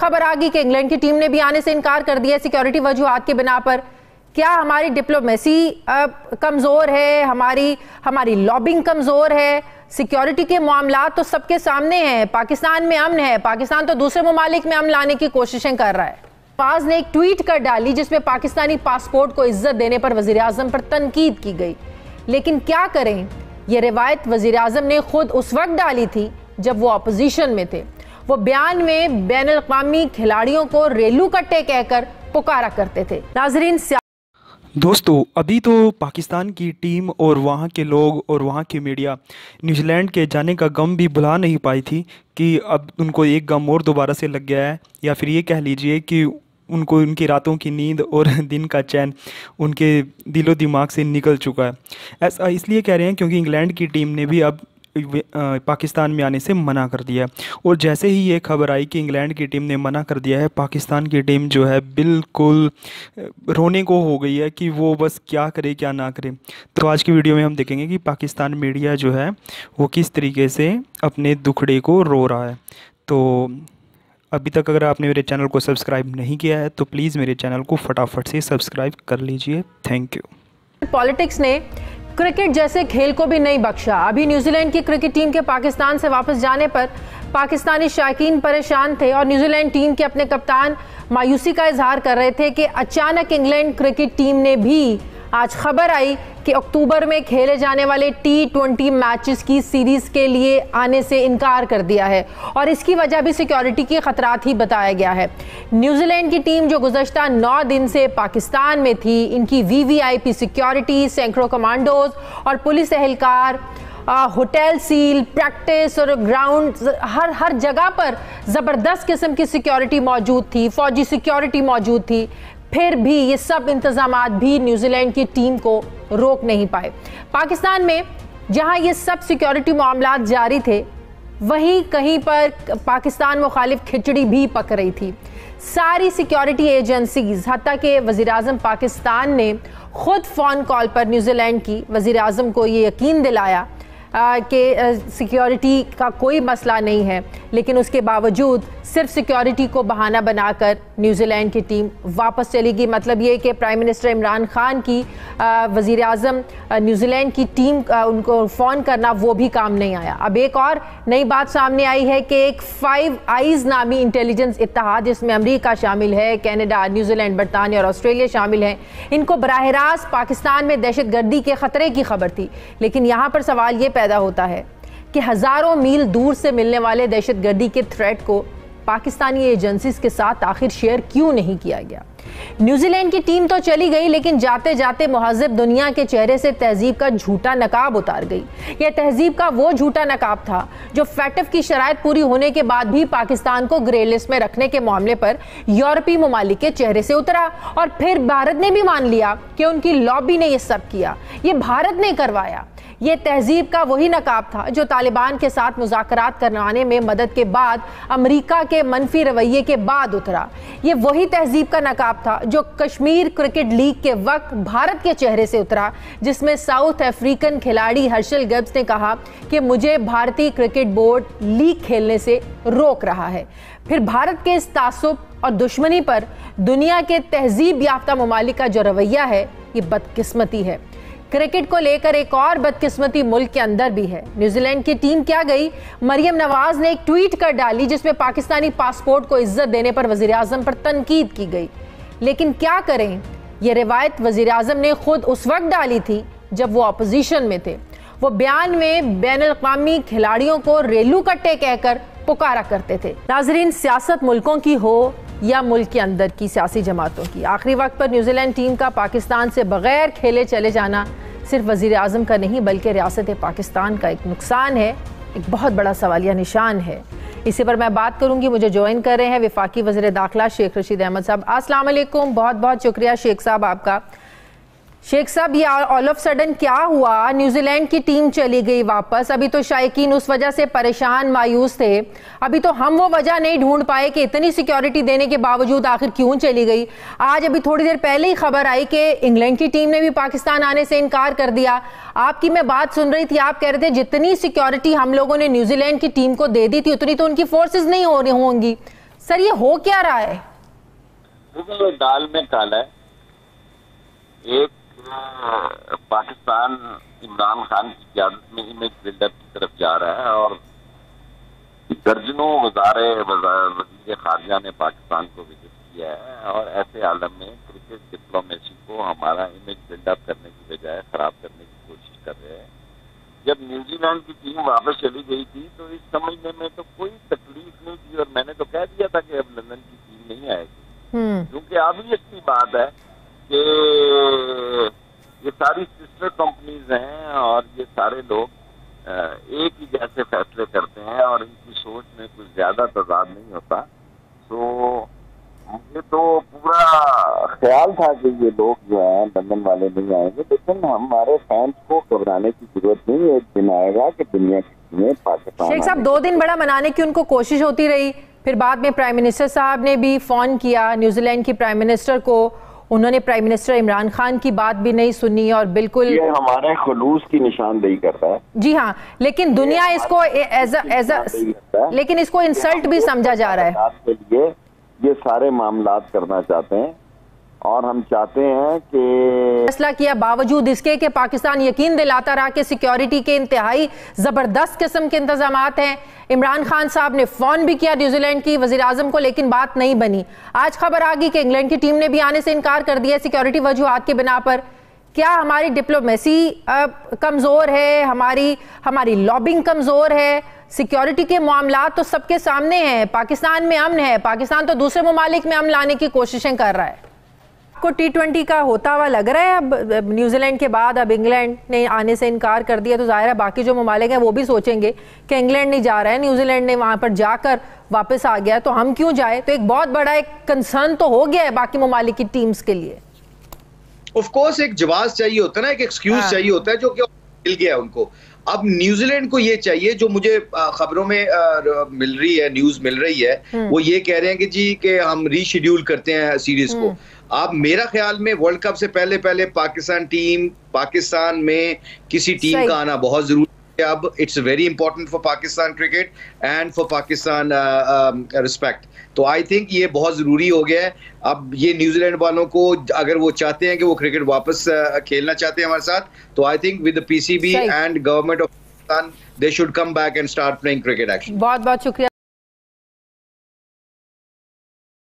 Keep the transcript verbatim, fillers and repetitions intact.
खबर आ गई कि इंग्लैंड की टीम ने भी आने से इनकार कर दिया सिक्योरिटी वजूहात की बिना पर। क्या हमारी डिप्लोमेसी कमज़ोर है, हमारी हमारी लॉबिंग कमज़ोर है? सिक्योरिटी के मामला तो सबके सामने हैं। पाकिस्तान में अमन है, पाकिस्तान तो दूसरे ममालिक में अमन लाने की कोशिशें कर रहा है। नवाज ने एक ट्वीट कर डाली जिसमें पाकिस्तानी पासपोर्ट को इज्जत देने पर वजीर आजम पर तनकीद की गई। लेकिन क्या करें, यह रिवायत वजीर आजम ने खुद उस वक्त डाली थी जब वो अपोजिशन में थे। वो बयान में बैन अल-अक़वामी खिलाड़ियों को रेलू कट्टे कहकर पुकारा करते थे। नाजरीन, दोस्तों, अभी तो पाकिस्तान की टीम और वहाँ के लोग और वहाँ की मीडिया न्यूजीलैंड के जाने का गम भी भुला नहीं पाई थी कि अब उनको एक गम और दोबारा से लग गया है, या फिर ये कह लीजिए कि उनको उनकी रातों की नींद और दिन का चैन उनके दिलो दिमाग से निकल चुका है। ऐसा इसलिए कह रहे हैं क्योंकि इंग्लैंड की टीम ने भी अब पाकिस्तान में आने से मना कर दिया। और जैसे ही ये खबर आई कि इंग्लैंड की टीम ने मना कर दिया है, पाकिस्तान की टीम जो है बिल्कुल रोने को हो गई है कि वो बस क्या करे क्या ना करे। तो आज की वीडियो में हम देखेंगे कि पाकिस्तान मीडिया जो है वो किस तरीके से अपने दुखड़े को रो रहा है। तो अभी तक अगर आपने मेरे चैनल को सब्सक्राइब नहीं किया है तो प्लीज़ मेरे चैनल को फटाफट से सब्सक्राइब कर लीजिए। Thank you. पॉलिटिक्स ने क्रिकेट जैसे खेल को भी नहीं बख्शा। अभी न्यूजीलैंड की क्रिकेट टीम के पाकिस्तान से वापस जाने पर पाकिस्तानी शायकीन परेशान थे और न्यूजीलैंड टीम के अपने कप्तान मायूसी का इजहार कर रहे थे कि अचानक इंग्लैंड क्रिकेट टीम ने भी आज खबर आई कि अक्टूबर में खेले जाने वाले टी ट्वेंटी मैचेस की सीरीज के लिए आने से इनकार कर दिया है और इसकी वजह भी सिक्योरिटी के खतरात ही बताया गया है। न्यूजीलैंड की टीम जो गुज़श्ता नौ दिन से पाकिस्तान में थी, इनकी वीवीआईपी सिक्योरिटी, सैकड़ों कमांडोज और पुलिस एहलकार, होटल सील, प्रैक्टिस और ग्राउंड, हर हर जगह पर ज़बरदस्त किस्म की सिक्योरिटी मौजूद थी, फौजी सिक्योरिटी मौजूद थी। फिर भी ये सब इंतजामात भी न्यूजीलैंड की टीम को रोक नहीं पाए। पाकिस्तान में जहां ये सब सिक्योरिटी मामलात जारी थे, वहीं कहीं पर पाकिस्तान मुखालिफ खिचड़ी भी पक रही थी। सारी सिक्योरिटी एजेंसीज, हत्ता के वज़ीर आज़म पाकिस्तान ने खुद फ़ोन कॉल पर न्यूजीलैंड की वज़ीर आज़म को ये यकीन दिलाया कि सिक्योरिटी का कोई मसला नहीं है, लेकिन उसके बावजूद सिर्फ सिक्योरिटी को बहाना बनाकर न्यूजीलैंड की टीम वापस चली गई। मतलब ये कि प्राइम मिनिस्टर इमरान खान की वज़ीर आज़म न्यूजीलैंड की टीम उनको फ़ोन करना वो भी काम नहीं आया। अब एक और नई बात सामने आई है कि एक फाइव आइज़ नामी इंटेलिजेंस इत्तेहाद, जिसमें अमेरिका शामिल है, कनाडा, न्यूजीलैंड, बरतानिया और ऑस्ट्रेलिया शामिल हैं, इनको बराह रास्त पाकिस्तान में दहशत गर्दी के ख़तरे की खबर थी। लेकिन यहाँ पर सवाल ये पैदा होता है कि हज़ारों मील दूर से मिलने वाले दहशत गर्दी के थ्रेट को पाकिस्तानी एजेंसीज के साथ आखिर शेयर क्यों नहीं किया गया? न्यूजीलैंड की टीम तो चली गई, लेकिन जाते जाते मुहज़्ज़ब दुनिया के चेहरे से तहजीब का झूठा नकाब उतार गई। यह तहजीब का वो झूठा नकाब था जो फैटफ की शराइत पूरी होने के बाद भी पाकिस्तान को ग्रे लिस्ट में रखने के मामले पर यूरोपीय ममालिक के चेहरे से उतरा और फिर भारत ने भी मान लिया कि उनकी लॉबी ने यह सब किया, ये भारत ने करवाया। ये तहजीब का वही नकाब था जो तालिबान के साथ मुज़ाकरात करवाने में मदद के बाद अमेरिका के मनफी रवैये के बाद उतरा। ये वही तहजीब का नकाब था जो कश्मीर क्रिकेट लीग के वक्त भारत के चेहरे से उतरा, जिसमें साउथ अफ्रीकन खिलाड़ी हर्षल गिब्स ने कहा कि मुझे भारतीय क्रिकेट बोर्ड लीग खेलने से रोक रहा है। फिर भारत के इस तासुब और दुश्मनी पर दुनिया के तहजीब याफ्ता ममालिक का जो रवैया है, ये बदकिस्मती है। क्रिकेट को लेकर एक और बदकिस्मती मुल्क के अंदर भी है। न्यूजीलैंड की टीम क्या गई, मरियम नवाज ने एक ट्वीट कर डाली जिसमें पाकिस्तानी पासपोर्ट को इज्जत देने पर वजीर आजम पर तनकीद की गई। लेकिन क्या करें, यह रिवायत वजीर आजम ने खुद उस वक्त डाली थी जब वो अपोजिशन में थे। वो बयान में बैन अल-अक़वामी खिलाड़ियों को रेलू कट्टे कहकर पुकारा करते थे। नाजरीन, सियासत मुल्कों की हो या मुल्क के अंदर की सियासी जमातों की, आखिरी वक्त पर न्यूजीलैंड टीम का पाकिस्तान से बगैर खेले चले जाना सिर्फ वज़ीर आज़म का नहीं बल्कि रियासत पाकिस्तान का एक नुकसान है, एक बहुत बड़ा सवालिया निशान है। इसी पर मैं बात करूंगी। मुझे ज्वाइन कर रहे हैं वफाकी वज़ीर दाखिला शेख रशीद अहमद साहब। अस्सलाम वालेकुम, बहुत बहुत शुक्रिया शेख साहब आपका। शेख साहब, ये ऑल ऑफ सडन क्या हुआ? न्यूजीलैंड की टीम चली गई वापस। अभी तो शायकीन उस वजह से परेशान मायूस थे, अभी तो हम वो वजह नहीं ढूंढ पाए कि इतनी सिक्योरिटी देने के बावजूद आखिर क्यों चली गई। आज अभी थोड़ी देर पहले ही खबर आई कि इंग्लैंड की टीम ने भी पाकिस्तान आने से इनकार कर दिया। आपकी मैं बात सुन रही थी, आप कह रहे थे जितनी सिक्योरिटी हम लोगों ने न्यूजीलैंड की टीम को दे दी थी उतनी तो उनकी फोर्सेज नहीं हो रही होंगी। सर ये हो क्या रहा है? देखिए, दाल में काला है। एक पाकिस्तान इमरान खान की क़यादत में इमेज बिल्डअप की तरफ जा रहा है और दर्जनों वज़ारे वज़ीर खारजा ने पाकिस्तान को विजिट किया है और ऐसे आलम में क्रिकेट डिप्लोमेसी को हमारा इमेज बिल्डअप करने की बजाय खराब करने की कोशिश कर रहे हैं। जब न्यूजीलैंड की टीम वापस चली गई थी तो इस समझने में तो कोई तकलीफ नहीं थी और मैंने तो कह दिया था कि अब लंदन की टीम नहीं आएगी, क्योंकि ऑब्वियसली बात है कि ये सारी सिस्टर कंपनीज हैं और ये सारे लोग एक ही जैसे फैसले करते हैं और इनकी सोच में कुछ ज्यादा तजाद नहीं होता। तो मुझे तो पूरा ख्याल था कि ये लोग जो हैं लंदन वाले नहीं आएंगे, लेकिन हमारे फैंस को घबराने की जरूरत नहीं। एक दिन आएगा कि दुनिया की पाकिस्तान। शेख साहब, दो दिन बड़ा मनाने की उनको कोशिश होती रही, फिर बाद में प्राइम मिनिस्टर साहब ने भी फोन किया न्यूजीलैंड की प्राइम मिनिस्टर को, उन्होंने प्राइम मिनिस्टर इमरान खान की बात भी नहीं सुनी और बिल्कुल ये हमारे खुलूस की निशानदेही करता है। जी हाँ, लेकिन दुनिया इसको एज एज लेकिन इसको इंसल्ट भी समझा जा रहा है। के लिए ये सारे मामलात करना चाहते हैं और हम चाहते हैं कि फैसला किया बावजूद इसके कि पाकिस्तान यकीन दिलाता रहा कि सिक्योरिटी के इंतहाई जबरदस्त किस्म के इंतजामात हैं। इमरान खान साहब ने फोन भी किया न्यूजीलैंड की वजीर आजम को, लेकिन बात नहीं बनी। आज खबर आ गई कि इंग्लैंड की टीम ने भी आने से इनकार कर दिया सिक्योरिटी वजूहात के बिना पर। क्या हमारी डिप्लोमेसी कमजोर है, हमारी हमारी लॉबिंग कमजोर है? सिक्योरिटी के मामला तो सबके सामने हैं, पाकिस्तान में अमन है, पाकिस्तान तो दूसरे ममालिक में अमन लाने की कोशिशें कर रहा है। आपको टी ट्वेंटी का होता हुआ लग रहा है? अब न्यूजीलैंड के बाद अब इंग्लैंड ने आने से इनकार कर दिया तो जाहिर है बाकी जो ममालिक हैं वो भी सोचेंगे कि इंग्लैंड नहीं जा रहा है, न्यूजीलैंड ने वहां पर जाकर वापस आ गया तो हम क्यों जाए। तो एक बहुत बड़ा एक कंसर्न तो हो गया है बाकी ममालिक की टीम्स के लिए। ऑफ कोर्स एक जवाब चाहिए होता है ना, एक एक्सक्यूज हाँ। चाहिए होता है जो कि मिल गया उनको। अब न्यूजीलैंड को ये चाहिए, जो मुझे खबरों में आ, मिल रही है, न्यूज मिल रही है, वो ये कह रहे हैं कि जी कि हम रीशेड्यूल करते हैं सीरीज को। अब मेरा ख्याल में वर्ल्ड कप से पहले पहले पाकिस्तान टीम पाकिस्तान में किसी टीम का आना बहुत जरूरी है। अब it's very important for Pakistan cricket and for Pakistan respect. तो आई थिंक ये बहुत जरूरी हो गया है। अब ये न्यूजीलैंड वालों को अगर वो चाहते हैं कि वो क्रिकेट वापस uh, खेलना चाहते हैं हमारे साथ, तो I think with the PCB and government of Pakistan they should come back and start playing cricket action. बहुत बहुत शुक्रिया।